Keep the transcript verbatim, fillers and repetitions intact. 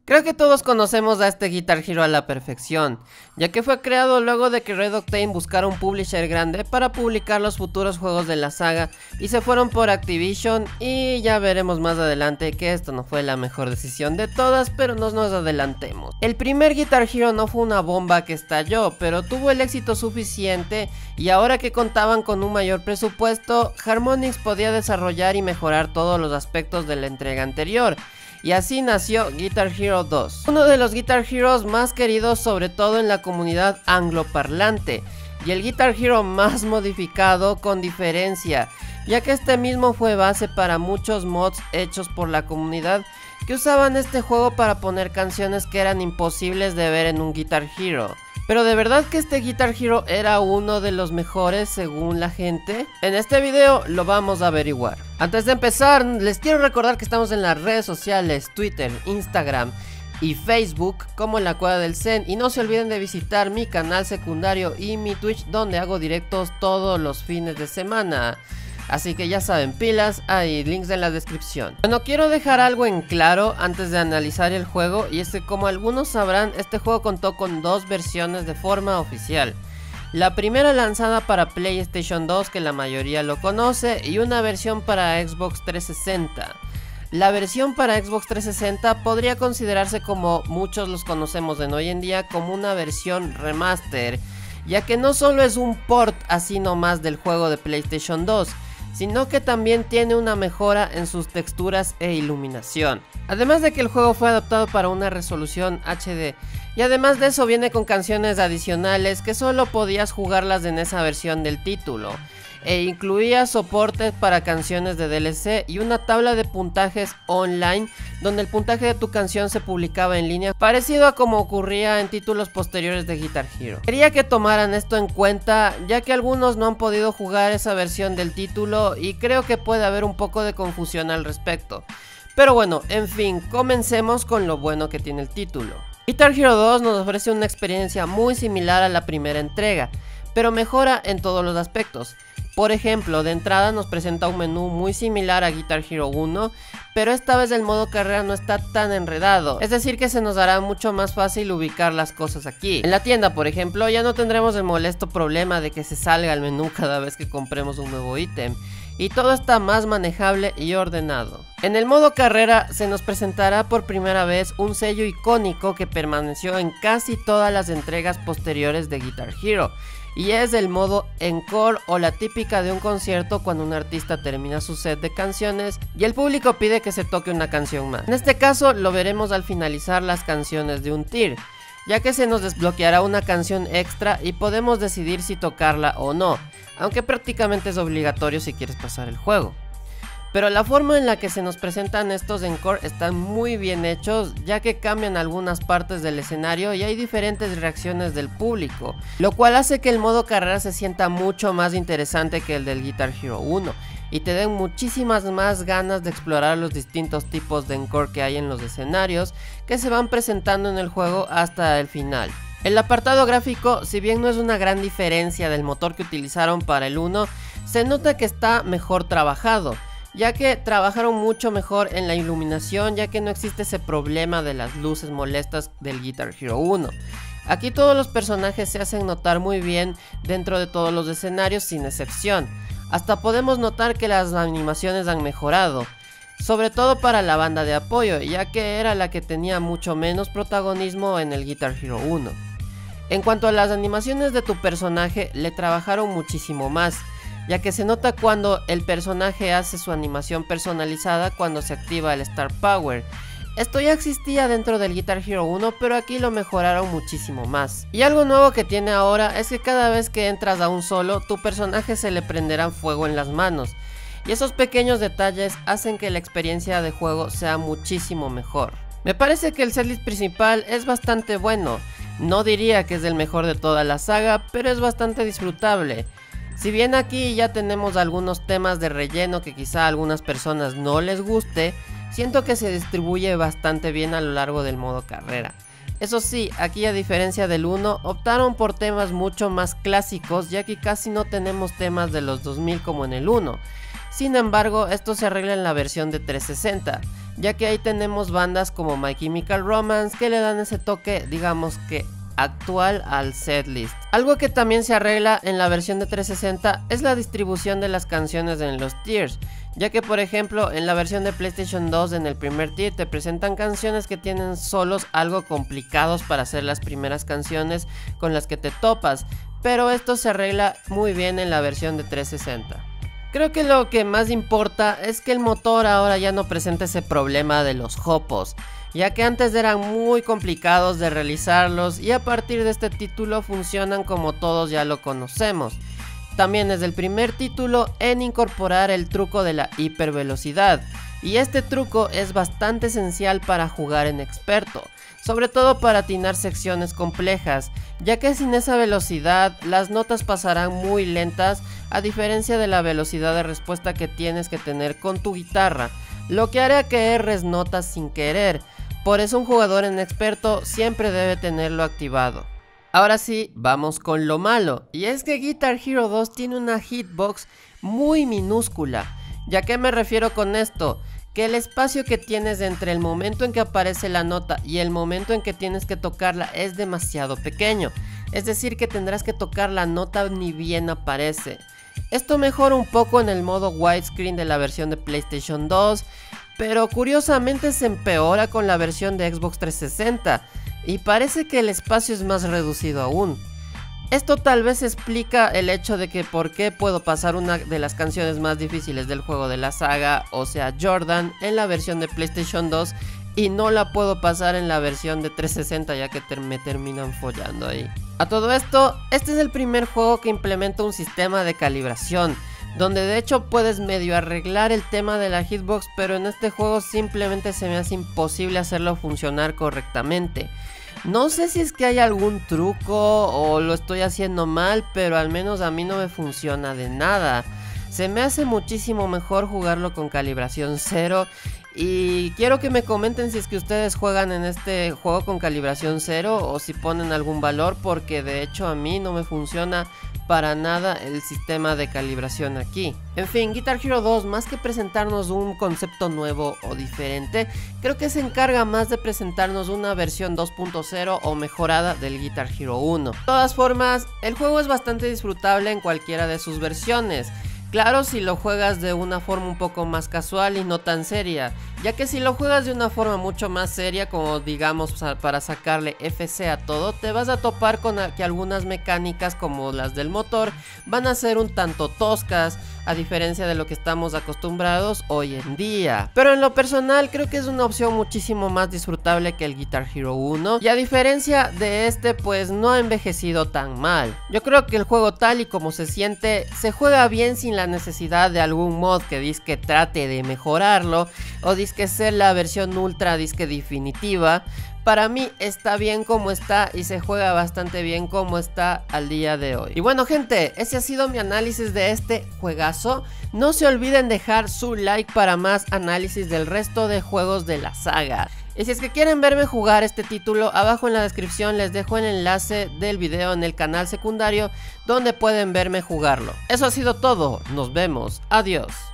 Creo que todos conocemos a este Guitar Hero a la perfección, ya que fue creado luego de que Red Octane buscara un publisher grande para publicar los futuros juegos de la saga y se fueron por Activision, y ya veremos más adelante que esto no fue la mejor decisión de todas, pero no nos adelantemos. El primer Guitar Hero no fue una bomba que estalló, pero tuvo el éxito suficiente, y ahora que contaban con un mayor presupuesto, Harmonix podía desarrollar y mejorar todos los aspectos de la entrega anterior. Y así nació Guitar Hero dos, uno de los Guitar Heroes más queridos sobre todo en la comunidad angloparlante, y el Guitar Hero más modificado con diferencia, ya que este mismo fue base para muchos mods hechos por la comunidad que usaban este juego para poner canciones que eran imposibles de ver en un Guitar Hero. Pero ¿de verdad que este Guitar Hero era uno de los mejores según la gente? En este video lo vamos a averiguar. Antes de empezar, les quiero recordar que estamos en las redes sociales, Twitter, Instagram y Facebook como La Cueva del Zen, y no se olviden de visitar mi canal secundario y mi Twitch, donde hago directos todos los fines de semana. Así que ya saben, pilas, hay links en la descripción. Bueno, quiero dejar algo en claro antes de analizar el juego, y es que, como algunos sabrán, este juego contó con dos versiones de forma oficial. La primera lanzada para PlayStation dos, que la mayoría lo conoce, y una versión para Xbox trescientos sesenta. La versión para Xbox trescientos sesenta podría considerarse, como muchos los conocemos en hoy en día, como una versión remaster, ya que no solo es un port así nomás del juego de PlayStation dos, sino que también tiene una mejora en sus texturas e iluminación. Además de que el juego fue adaptado para una resolución H D, y además de eso viene con canciones adicionales que solo podías jugarlas en esa versión del título, e incluía soportes para canciones de D L C y una tabla de puntajes online, donde el puntaje de tu canción se publicaba en línea, parecido a como ocurría en títulos posteriores de Guitar Hero. Quería que tomaran esto en cuenta, ya que algunos no han podido jugar esa versión del título y creo que puede haber un poco de confusión al respecto. Pero bueno, en fin, comencemos con lo bueno que tiene el título. Guitar Hero dos nos ofrece una experiencia muy similar a la primera entrega, pero mejora en todos los aspectos. Por ejemplo, de entrada nos presenta un menú muy similar a Guitar Hero uno, pero esta vez el modo carrera no está tan enredado, es decir que se nos hará mucho más fácil ubicar las cosas aquí. En la tienda, por ejemplo, ya no tendremos el molesto problema de que se salga el menú cada vez que compremos un nuevo ítem, y todo está más manejable y ordenado. En el modo carrera se nos presentará por primera vez un sello icónico que permaneció en casi todas las entregas posteriores de Guitar Hero, y es el modo Encore, o la típica de un concierto cuando un artista termina su set de canciones y el público pide que se toque una canción más. En este caso lo veremos al finalizar las canciones de un tier, ya que se nos desbloqueará una canción extra y podemos decidir si tocarla o no, aunque prácticamente es obligatorio si quieres pasar el juego. Pero la forma en la que se nos presentan estos Encore están muy bien hechos, ya que cambian algunas partes del escenario y hay diferentes reacciones del público, lo cual hace que el modo carrera se sienta mucho más interesante que el del Guitar Hero uno, y te den muchísimas más ganas de explorar los distintos tipos de Encore que hay en los escenarios que se van presentando en el juego hasta el final. El apartado gráfico, si bien no es una gran diferencia del motor que utilizaron para el uno, se nota que está mejor trabajado, ya que trabajaron mucho mejor en la iluminación, ya que no existe ese problema de las luces molestas del Guitar Hero uno. Aquí todos los personajes se hacen notar muy bien dentro de todos los escenarios sin excepción. Hasta podemos notar que las animaciones han mejorado, sobre todo para la banda de apoyo, ya que era la que tenía mucho menos protagonismo en el Guitar Hero uno. En cuanto a las animaciones de tu personaje, le trabajaron muchísimo más, ya que se nota cuando el personaje hace su animación personalizada cuando se activa el Star Power. Esto ya existía dentro del Guitar Hero uno, pero aquí lo mejoraron muchísimo más. Y algo nuevo que tiene ahora es que cada vez que entras a un solo, tu personaje se le prenderá fuego en las manos, y esos pequeños detalles hacen que la experiencia de juego sea muchísimo mejor. Me parece que el setlist principal es bastante bueno, no diría que es el mejor de toda la saga, pero es bastante disfrutable. Si bien aquí ya tenemos algunos temas de relleno que quizá a algunas personas no les guste, siento que se distribuye bastante bien a lo largo del modo carrera. Eso sí, aquí a diferencia del uno, optaron por temas mucho más clásicos, ya que casi no tenemos temas de los dos mil como en el uno. Sin embargo, esto se arregla en la versión de trescientos sesenta, ya que ahí tenemos bandas como My Chemical Romance que le dan ese toque, digamos que actual al setlist. Algo que también se arregla en la versión de trescientos sesenta es la distribución de las canciones en los tiers, ya que por ejemplo en la versión de PlayStation dos en el primer tier te presentan canciones que tienen solos algo complicados para hacer las primeras canciones con las que te topas, pero esto se arregla muy bien en la versión de trescientos sesenta. Creo que lo que más importa es que el motor ahora ya no presenta ese problema de los hopos, ya que antes eran muy complicados de realizarlos y a partir de este título funcionan como todos ya lo conocemos. También es el primer título en incorporar el truco de la hipervelocidad, y este truco es bastante esencial para jugar en experto, sobre todo para atinar secciones complejas, ya que sin esa velocidad las notas pasarán muy lentas, a diferencia de la velocidad de respuesta que tienes que tener con tu guitarra, lo que hará que erres notas sin querer. Por eso un jugador en experto siempre debe tenerlo activado. Ahora sí, vamos con lo malo, y es que Guitar Hero dos tiene una hitbox muy minúscula. ¿Ya qué me refiero con esto? Que el espacio que tienes entre el momento en que aparece la nota y el momento en que tienes que tocarla es demasiado pequeño, es decir que tendrás que tocar la nota ni bien aparece. Esto mejora un poco en el modo widescreen de la versión de PlayStation dos, pero curiosamente se empeora con la versión de Xbox trescientos sesenta y parece que el espacio es más reducido aún. Esto tal vez explica el hecho de que por qué puedo pasar una de las canciones más difíciles del juego de la saga, o sea Jordan, en la versión de PlayStation dos y no la puedo pasar en la versión de trescientos sesenta, ya que ter me terminan follando ahí. A todo esto, este es el primer juego que implementa un sistema de calibración, donde de hecho puedes medio arreglar el tema de la hitbox, pero en este juego simplemente se me hace imposible hacerlo funcionar correctamente. No sé si es que hay algún truco o lo estoy haciendo mal, pero al menos a mí no me funciona de nada. Se me hace muchísimo mejor jugarlo con calibración cero. Y quiero que me comenten si es que ustedes juegan en este juego con calibración cero o si ponen algún valor, porque de hecho a mí no me funciona para nada el sistema de calibración aquí. En fin, Guitar Hero dos, más que presentarnos un concepto nuevo o diferente, creo que se encarga más de presentarnos una versión dos punto cero o mejorada del Guitar Hero uno. De todas formas, el juego es bastante disfrutable en cualquiera de sus versiones. Claro, si lo juegas de una forma un poco más casual y no tan seria, ya que si lo juegas de una forma mucho más seria, como digamos para sacarle F C a todo, te vas a topar con que algunas mecánicas como las del motor van a ser un tanto toscas, a diferencia de lo que estamos acostumbrados hoy en día. Pero en lo personal creo que es una opción muchísimo más disfrutable que el Guitar Hero uno, y a diferencia de este pues no ha envejecido tan mal. Yo creo que el juego tal y como se siente, se juega bien sin la necesidad de algún mod que disque trate de mejorarlo o disque ser la versión ultra disque definitiva. Para mí está bien como está y se juega bastante bien como está al día de hoy. Y bueno gente, ese ha sido mi análisis de este juegazo. No se olviden dejar su like para más análisis del resto de juegos de la saga. Y si es que quieren verme jugar este título, abajo en la descripción les dejo el enlace del video en el canal secundario donde pueden verme jugarlo. Eso ha sido todo, nos vemos, adiós.